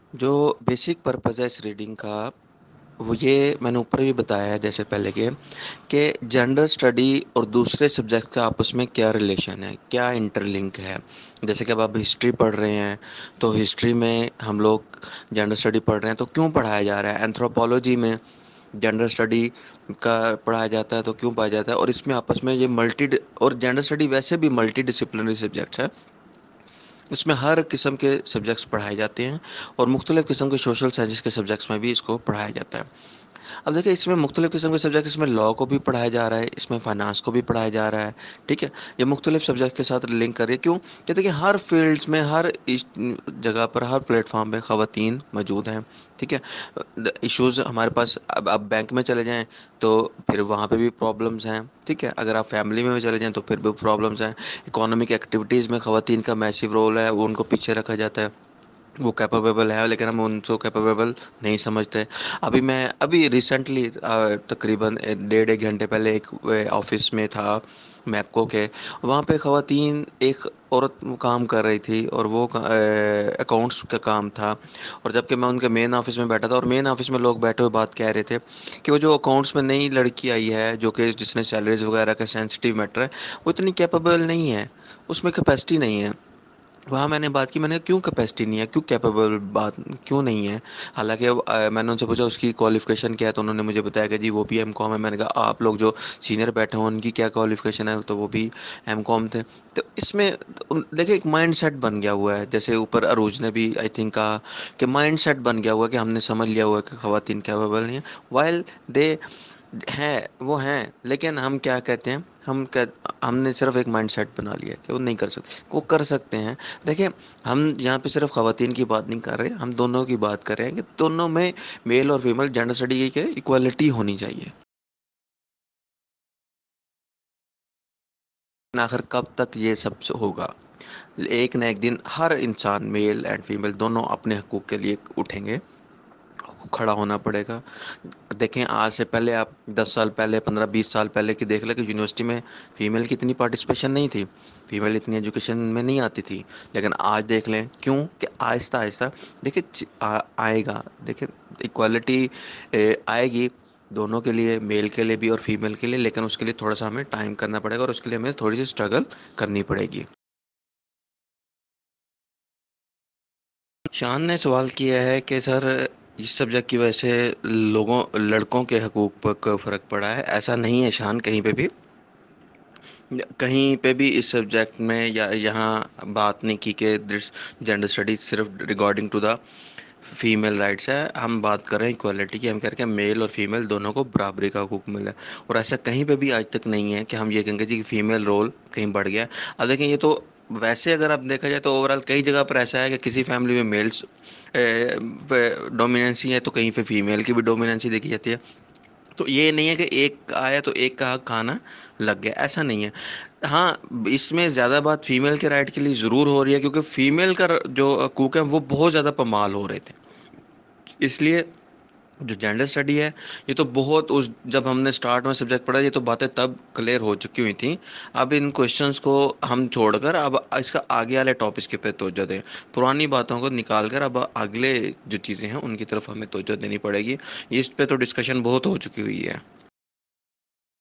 जो basic purpose है इस रीडिंग का, वो ये मैंने ऊपर भी बताया है जैसे पहले के, कि जनरल स्टडी और दूसरे सब्जेक्ट का आपस में क्या रिलेशन है, क्या इंटरलिंक है। जैसे कि अब आप हिस्ट्री पढ़ रहे हैं, तो हिस्ट्री में हम लोग जनरल स्टडी पढ़ रहे हैं तो क्यों पढ़ाया जा रहा है, एंथ्रोपोलॉजी में जनरल स्टडी का पढ़ाया जाता है तो क्यों पढ़ाया जाता है। और इसमें आपस में ये मल्टी, और जनरल स्टडी वैसे भी मल्टी डिसिप्लिनरी सब्जेक्ट है, इसमें हर किस्म के सब्जेक्ट्स पढ़ाए जाते हैं, और मुख्तलिफ़ किस्म के सोशल साइंस के सब्जेक्ट्स में भी इसको पढ़ाया जाता है। अब देखिए, इसमें मुख्तलिफ़ किस्म के सब्जेक्ट, इसमें लॉ को भी पढ़ाया जा रहा है, इसमें फाइनेंस को भी पढ़ाया जा रहा है। ठीक है, ये मुख्तलिफ़ सब्जेक्ट के साथ लिंक करिए। क्यों? कि देखिए, हर फील्ड्स में, हर जगह पर, हर प्लेटफॉर्म पे ख़वातीन मौजूद हैं। ठीक है, इश्यूज़ हमारे पास, अब बैंक में चले जाएं तो फिर वहाँ पे भी प्रॉब्लम्स हैं। ठीक है, अगर आप फैमिली में भी चले जाएं तो फिर भी प्रॉब्लम्स हैं। इकोनॉमिक एक्टिविटीज़ में ख़वातीन का मैसिव रोल है, वो उनको पीछे रखा जाता है। वो कैपेबल है लेकिन हम उनको कैपेबल नहीं समझते। अभी रिसेंटली तकरीबन डेढ़ एक घंटे पहले एक ऑफिस में था, मैपको के। वहाँ पे ख़वातीन, एक औरत वो काम कर रही थी, और वो अकाउंट्स का काम था। और जबकि मैं उनके मेन ऑफिस में बैठा था, और मेन ऑफिस में लोग बैठे हुए बात कह रहे थे कि वो जो अकाउंट्स में नई लड़की आई है, जो कि जिसने सैलरीज वगैरह का सेंसिटिव मैटर है, वो इतनी कैपेबल नहीं है, उसमें कैपेसिटी नहीं है। वहाँ मैंने बात की, मैंने क्यों कैपेसिटी नहीं है, क्यों कैपेबल बात क्यों नहीं है। हालांकि अब मैंने उनसे पूछा उसकी क्वालिफिकेशन क्या है, तो उन्होंने मुझे बताया कि जी वो भी एम कॉम है। मैंने कहा आप लोग जो सीनियर बैठे हैं उनकी क्या क्वालिफिकेशन है, तो वो भी एम कॉम थे। तो इसमें देखिए, एक माइंड सेट बन गया हुआ है, जैसे ऊपर अरूज ने भी आई थिंक कहा कि माइंड सेट बन गया हुआ है, कि हमने समझ लिया हुआ है कि खवातीन कैपेबल नहीं है। वाइल दे हैं, वो हैं, लेकिन हम क्या कहते हैं, हमने सिर्फ एक माइंड सेट बना लिया है कि वो नहीं कर सकते, वो कर सकते हैं। देखिए, हम यहाँ पे सिर्फ खवातीन की बात नहीं कर रहे, हम दोनों की बात कर रहे हैं कि दोनों में मेल और फीमेल जेंडर स्टडी की इक्वालिटी होनी चाहिए। आखिर कब तक ये सब होगा? एक ना एक दिन हर इंसान, मेल एंड फीमेल दोनों, अपने हकूक के लिए उठेंगे, खड़ा होना पड़ेगा। देखें, आज से पहले आप 10 साल पहले, 15-20 साल पहले की देख लें कि यूनिवर्सिटी में फीमेल की इतनी पार्टिसिपेशन नहीं थी, फीमेल इतनी एजुकेशन में नहीं आती थी। लेकिन आज देख लें, क्यों कि आहिस्ता आहिस्ता देखिए आएगा। देखिए, इक्वालिटी आएगी दोनों के लिए, मेल के लिए भी और फीमेल के लिए, लेकिन उसके लिए थोड़ा सा हमें टाइम करना पड़ेगा, और उसके लिए हमें थोड़ी सी स्ट्रगल करनी पड़ेगी। शान ने सवाल किया है कि सर, इस सब्जेक्ट की वजह से लड़कों के हकूक पर फर्क पड़ा है। ऐसा नहीं है शान, कहीं पे भी, कहीं पे भी इस सब्जेक्ट में या यहाँ बात नहीं की कि जेंडर स्टडीज सिर्फ regarding to the female rights है। हम बात कर रहे हैं इक्वालिटी की, हम कह रहे हैं मेल और फीमेल दोनों को बराबरी का हकूक मिला है। और ऐसा कहीं पे भी आज तक नहीं है कि हम ये कहेंगे जी कि फीमेल रोल कहीं बढ़ गया। अब देखें, ये तो वैसे अगर आप देखा जाए तो ओवरऑल कई जगह पर ऐसा है कि किसी फैमिली में मेल्स डोमिनेंसी है, तो कहीं पे फीमेल की भी डोमिनेंसी देखी जाती है। तो ये नहीं है कि एक आया तो एक का हक खाना लग गया, ऐसा नहीं है। हाँ, इसमें ज़्यादा बात फीमेल के राइट के लिए ज़रूर हो रही है, क्योंकि फीमेल का जो हकूक है वो बहुत ज़्यादा पमाल हो रहे थे। इसलिए जो जेंडर स्टडी है, ये तो बहुत, उस जब हमने स्टार्ट में सब्जेक्ट पढ़ा, ये तो बातें तब क्लियर हो चुकी हुई थी। अब इन क्वेश्चंस को हम छोड़कर अब इसका आगे वाले टॉपिक्स के पे तवज्जो दें, पुरानी बातों को निकाल कर अब अगले जो चीज़ें हैं उनकी तरफ हमें तवज्जो देनी पड़ेगी। इस पे तो डिस्कशन बहुत हो चुकी हुई है।